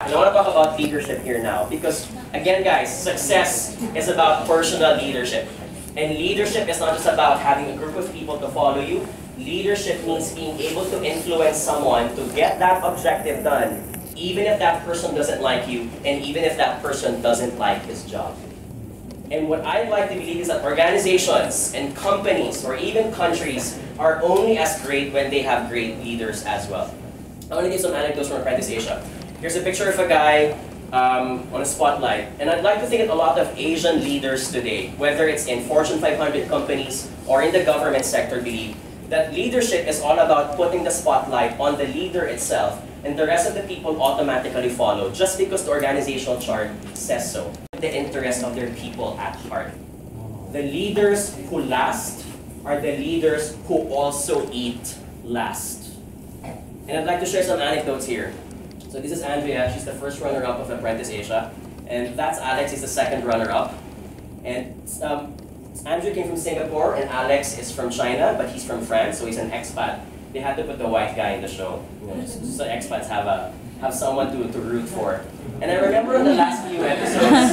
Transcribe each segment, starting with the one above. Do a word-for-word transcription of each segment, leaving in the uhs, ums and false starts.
And I want to talk about leadership here now because, again guys, success is about personal leadership. And leadership is not just about having a group of people to follow you. Leadership means being able to influence someone to get that objective done, even if that person doesn't like you, and even if that person doesn't like his job. And what I'd like to believe is that organizations and companies, or even countries, are only as great when they have great leaders as well. I want to give some anecdotes from Apprentice Asia. Here's a picture of a guy um, on a spotlight. And I'd like to think that a lot of Asian leaders today, whether it's in Fortune five hundred companies or in the government sector, believe that leadership is all about putting the spotlight on the leader itself, and the rest of the people automatically follow just because the organizational chart says so. The interest of their people at heart. The leaders who last are the leaders who also eat last. And I'd like to share some anecdotes here. So this is Andrea, she's the first runner-up of Apprentice Asia. And that's Alex, he's the second runner-up. And um, Andrew came from Singapore, and Alex is from China, but he's from France, so he's an expat. They had to put the white guy in the show, you know, just so expats have a have someone to, to root for. And I remember in the last few episodes,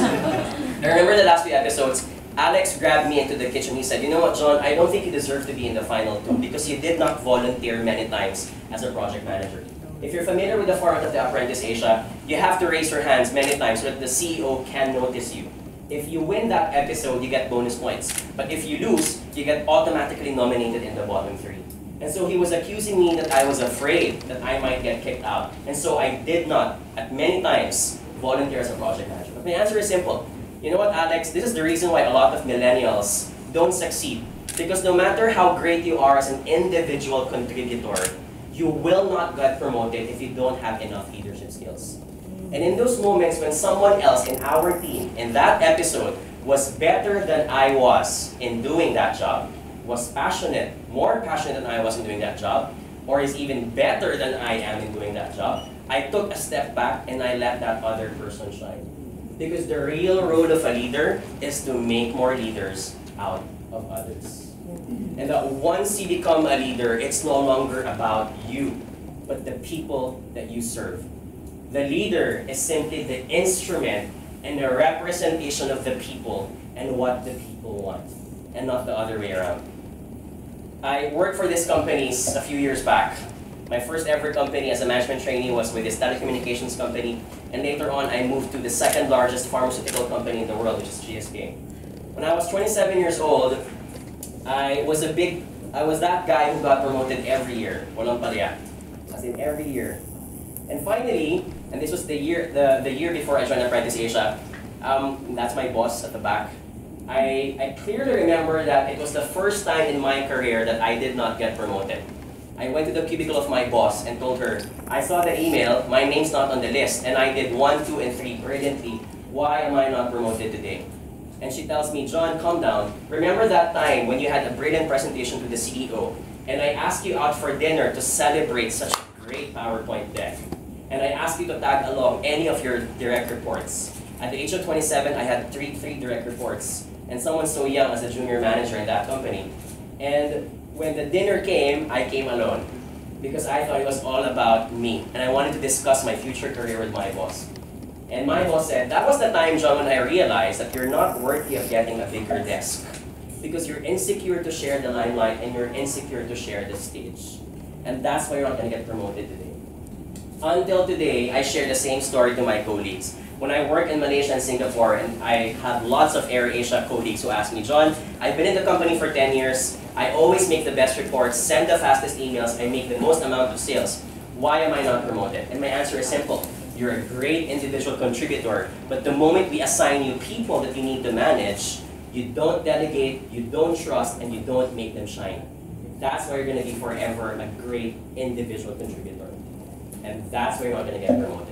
I remember the last few episodes, Alex grabbed me into the kitchen. He said, "You know what, John, I don't think you deserve to be in the final two because you did not volunteer many times as a project manager. If you're familiar with the format of the Apprentice Asia, you have to raise your hands many times so that the C E O can notice you. If you win that episode, you get bonus points. But if you lose, you get automatically nominated in the bottom three." And so he was accusing me that I was afraid that I might get kicked out. And so I did not, at many times, volunteer as a project manager. But my answer is simple. You know what, Alex? This is the reason why a lot of millennials don't succeed. Because no matter how great you are as an individual contributor, you will not get promoted if you don't have enough leadership skills. And in those moments when someone else in our team, in that episode, was better than I was in doing that job, was passionate, more passionate than I was in doing that job, or is even better than I am in doing that job, I took a step back and I let that other person shine. Because the real role of a leader is to make more leaders out of others. And that once you become a leader, it's no longer about you, but the people that you serve. The leader is simply the instrument and the representation of the people and what the people want, and not the other way around. I worked for these companies a few years back. My first ever company as a management trainee was with this telecommunications company, and later on I moved to the second largest pharmaceutical company in the world, which is G S K. When I was twenty-seven years old, I was a big, I was that guy who got promoted every year, walang paliat, as in every year. And finally, and this was the year, the, the year before I joined Apprentice Asia, um, that's my boss at the back. I, I clearly remember that it was the first time in my career that I did not get promoted. I went to the cubicle of my boss and told her, "I saw the email, my name's not on the list, and I did one, two, and three brilliantly. Why am I not promoted today?" And she tells me, "John, calm down. Remember that time when you had a brilliant presentation to the C E O, and I asked you out for dinner to celebrate such a great PowerPoint deck. And I asked you to tag along any of your direct reports. At the age of twenty-seven, I had three, three direct reports, and someone so young as a junior manager in that company. And when the dinner came, I came alone because I thought it was all about me, and I wanted to discuss my future career with my boss. And my boss said, "That was the time, John, when I realized that you're not worthy of getting a bigger desk because you're insecure to share the limelight and you're insecure to share the stage. And that's why you're not going to get promoted today." Until today, I share the same story to my colleagues. When I work in Malaysia and Singapore, and I have lots of AirAsia colleagues who ask me, "John, I've been in the company for ten years. I always make the best reports, send the fastest emails, I make the most amount of sales. Why am I not promoted?" And my answer is simple. You're a great individual contributor, but the moment we assign you people that you need to manage, you don't delegate, you don't trust, and you don't make them shine. That's why you're going to be forever a great individual contributor. And that's why you're not going to get promoted.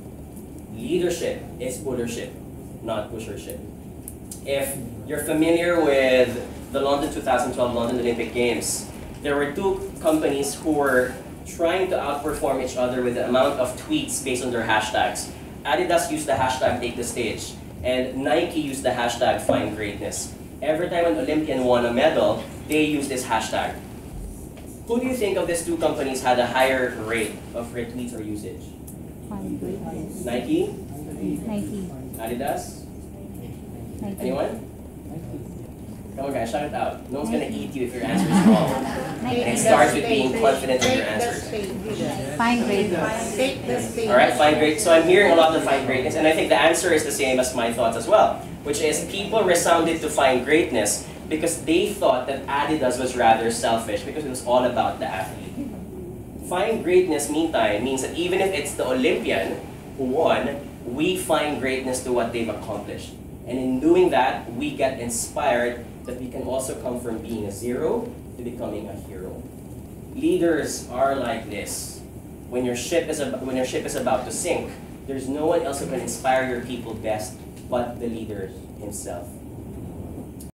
Leadership is pullership, not pushership. If you're familiar with the London two thousand twelve London Olympic Games, there were two companies who were trying to outperform each other with the amount of tweets based on their hashtags. Adidas used the hashtag take the stage, and Nike used the hashtag find greatness. Every time an Olympian won a medal, they used this hashtag. Who do you think of these two companies had a higher rate of retweets or usage? Find greatness. Nike? Nike. Adidas? Nike. Anyone? Come on guys, shout it out. No one's gonna eat you if your answer is wrong. And it starts with being confident in your answers. Find greatness. Take the stage. Alright, find great. So I'm hearing a lot of find greatness, and I think the answer is the same as my thoughts as well, which is people resounded to find greatness because they thought that Adidas was rather selfish because it was all about the athlete. Find greatness, meantime, means that even if it's the Olympian who won, we find greatness to what they've accomplished. And in doing that, we get inspired that we can also come from being a zero to becoming a hero. Leaders are like this. When your ship is ab- when your ship is about to sink, there's no one else who can inspire your people best but the leader himself.